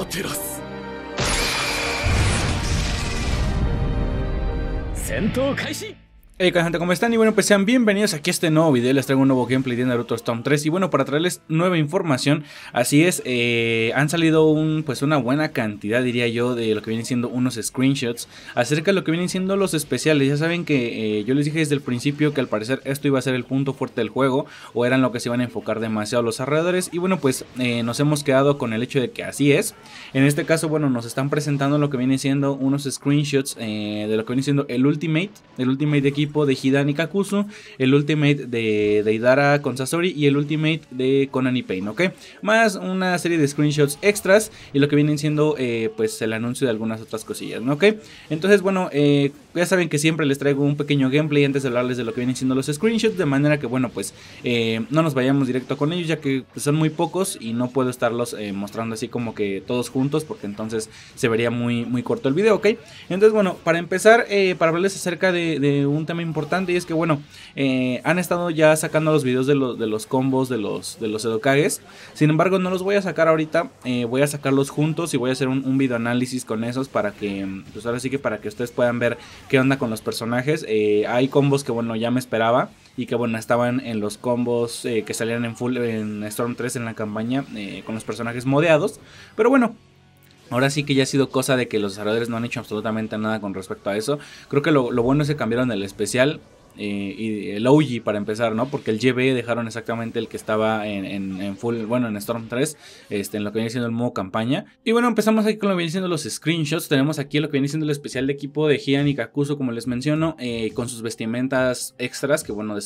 照らす。戦闘開始。 Hey, ¿qué gente? ¿Cómo están? Y bueno, pues sean bienvenidos aquí a este nuevo video. Les traigo un nuevo gameplay de Naruto Storm 3. Y bueno, para traerles nueva información, así es, han salido una buena cantidad, diría yo, de lo que vienen siendo unos screenshots acerca de lo que vienen siendo los especiales. Ya saben que yo les dije desde el principio que al parecer esto iba a ser el punto fuerte del juego, o eran lo que se iban a enfocar demasiado los alrededores. Y bueno, pues nos hemos quedado con el hecho de que así es. En este caso, bueno, nos están presentando lo que viene siendo unos screenshots de lo que viene siendo el Ultimate de equipo de Hidan y Kakuzu, el Ultimate de Deidara con Sasori y el Ultimate de Konan y Pain, ¿ok? Más una serie de screenshots extras y lo que vienen siendo pues el anuncio de algunas otras cosillas, ¿no? ¿Ok? Entonces, bueno, ya saben que siempre les traigo un pequeño gameplay antes de hablarles de lo que vienen siendo los screenshots, de manera que, bueno, pues no nos vayamos directo con ellos, ya que pues, son muy pocos y no puedo estarlos mostrando así como que todos juntos, porque entonces se vería muy corto el video, ¿ok? Entonces, bueno, para empezar, para hablarles acerca de un tema importante, y es que, bueno, han estado ya sacando los videos de los combos de los Edokages. Sin embargo, no los voy a sacar ahorita, voy a sacarlos juntos y voy a hacer un video análisis con esos para que, pues ahora sí que para que ustedes puedan ver qué onda con los personajes. Hay combos que, bueno, ya me esperaba y que, bueno, estaban en los combos que salían en Storm 3 en la campaña con los personajes modeados, pero bueno, ahora sí que ya ha sido cosa de que los desarrolladores no han hecho absolutamente nada con respecto a eso. Creo que lo bueno es que cambiaron el especial y el OG para empezar, ¿no? Porque el GB dejaron exactamente el que estaba en full, bueno, en Storm 3, en lo que viene siendo el modo campaña. Y bueno, empezamos aquí con lo que viene siendo los screenshots. Tenemos aquí lo que viene siendo el especial de equipo de Hidan y Kakuzu, como les menciono, con sus vestimentas extras que, bueno,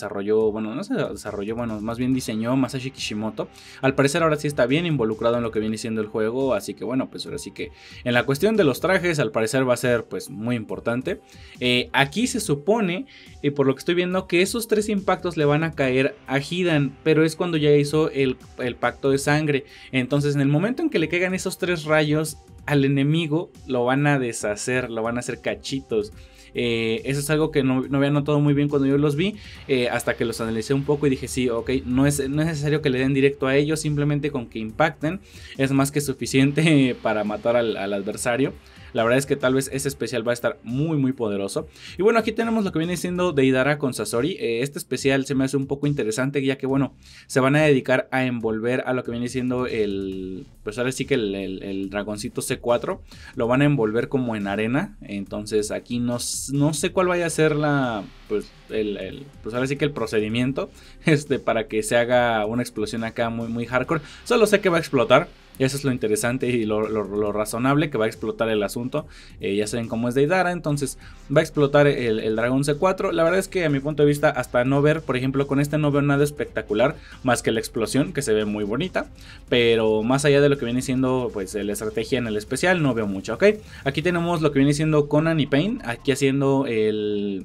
más bien diseñó Masashi Kishimoto. Al parecer ahora sí está bien involucrado en lo que viene siendo el juego, así que, bueno, pues ahora sí que en la cuestión de los trajes, al parecer va a ser, pues, muy importante. Aquí se supone, por lo que estoy viendo, que esos 3 impactos le van a caer a Hidan, pero es cuando ya hizo el pacto de sangre. Entonces, en el momento en que le caigan esos 3 rayos al enemigo, lo van a deshacer, lo van a hacer cachitos. Eso es algo que no había notado muy bien cuando yo los vi, hasta que los analicé un poco y dije, sí, ok, no es necesario que le den directo a ellos, simplemente con que impacten es más que suficiente para matar al adversario. La verdad es que tal vez ese especial va a estar muy poderoso. Y bueno, aquí tenemos lo que viene siendo Deidara con Sasori. Este especial se me hace un poco interesante, ya que, bueno, se van a dedicar a envolver a lo que viene siendo pues ahora sí que el dragoncito C4. Lo van a envolver como en arena. Entonces aquí no sé cuál vaya a ser pues ahora sí que el procedimiento para que se haga una explosión acá muy hardcore. Solo sé que va a explotar. Eso es lo interesante y lo razonable, que va a explotar el asunto. Ya saben cómo es Deidara, entonces va a explotar el dragón C4. La verdad es que a mi punto de vista, hasta no ver, por ejemplo, con este no veo nada espectacular más que la explosión, que se ve muy bonita. Pero más allá de lo que viene siendo pues la estrategia en el especial, no veo mucho, ¿ok? Aquí tenemos lo que viene siendo Konan y Pain, aquí haciendo el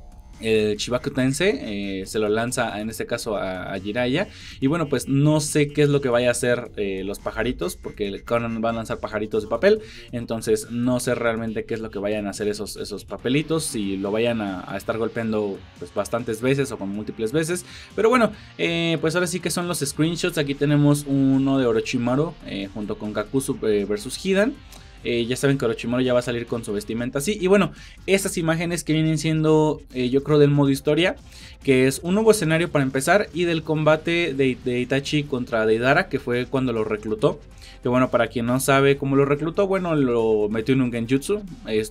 Chibaku Tensei, se lo lanza en este caso a Jiraiya. Y bueno, pues no sé qué es lo que vaya a hacer los pajaritos, porque Conan va a lanzar pajaritos de papel. Entonces no sé realmente qué es lo que vayan a hacer esos papelitos, si lo vayan a estar golpeando pues bastantes veces o con múltiples veces. Pero bueno, pues ahora sí que son los screenshots. Aquí tenemos uno de Orochimaru junto con Kakuzu versus Hidan. Ya saben que Orochimaru ya va a salir con su vestimenta así. Y bueno, estas imágenes que vienen siendo yo creo del modo historia, que es un nuevo escenario para empezar, y del combate de Itachi contra Deidara, que fue cuando lo reclutó. Que bueno, para quien no sabe cómo lo reclutó, bueno, lo metió en un genjutsu.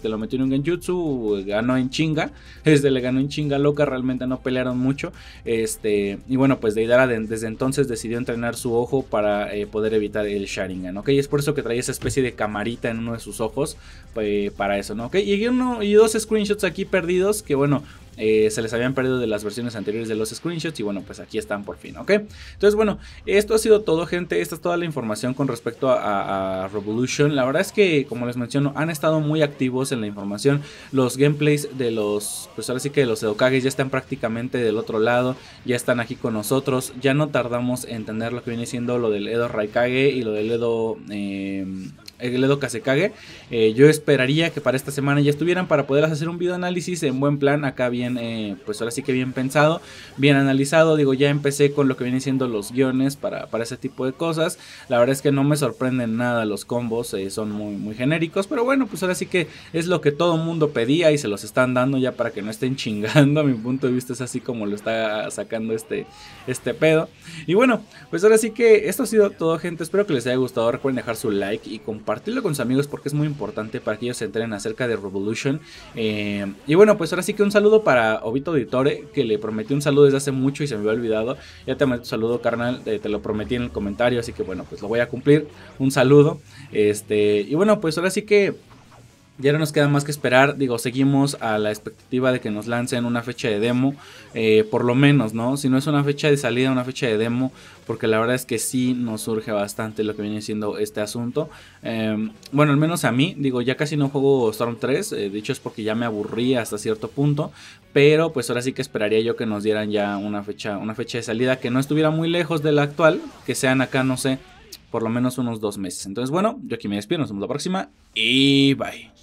Ganó en chinga. Le ganó en chinga loca, realmente no pelearon mucho. Y bueno, pues Deidara desde entonces decidió entrenar su ojo para poder evitar el Sharingan, ¿ok? Y es por eso que traía esa especie de camarita en uno de sus ojos, para eso, ¿no? ¿Ok? Y 2 screenshots aquí perdidos, que bueno, se les habían perdido de las versiones anteriores de los screenshots. Y bueno, pues aquí están por fin, ¿ok? Entonces bueno, esto ha sido todo, gente. Esta es toda la información con respecto a Revolution. La verdad es que, como les menciono, han estado muy activos en la información. Los gameplays de pues ahora sí que de los Edokages ya están prácticamente del otro lado, ya están aquí con nosotros. Ya no tardamos en entender lo que viene siendo lo del Edo Raikage y lo del Edo Ledo Kazekage. Yo esperaría que para esta semana ya estuvieran para poder hacer un video análisis en buen plan, acá bien, pues ahora sí que bien pensado, bien analizado. Digo, ya empecé con lo que vienen siendo los guiones para ese tipo de cosas. La verdad es que no me sorprenden nada los combos, son muy genéricos, pero bueno, pues ahora sí que es lo que todo mundo pedía y se los están dando ya para que no estén chingando. A mi punto de vista es así como lo está sacando este pedo. Y bueno, pues ahora sí que esto ha sido todo, gente. Espero que les haya gustado. Recuerden dejar su like y compartirlo con sus amigos porque es muy importante para que ellos se enteren acerca de Revolution. Y bueno, pues ahora sí que un saludo para Obito Editore, que le prometí un saludo desde hace mucho y se me había olvidado. Ya te mandé tu saludo, carnal, te lo prometí en el comentario, así que bueno, pues lo voy a cumplir. Un saludo. Y bueno, pues ahora sí que ya no nos queda más que esperar. Digo, seguimos a la expectativa de que nos lancen una fecha de demo, por lo menos, ¿no? Si no es una fecha de salida, una fecha de demo, porque la verdad es que sí nos surge bastante lo que viene siendo este asunto. Bueno, al menos a mí, digo, ya casi no juego Storm 3, de hecho es porque ya me aburrí hasta cierto punto, pero pues ahora sí que esperaría yo que nos dieran ya una fecha de salida que no estuviera muy lejos de la actual, que sean acá, no sé, por lo menos unos 2 meses. Entonces bueno, yo aquí me despido, nos vemos la próxima y bye.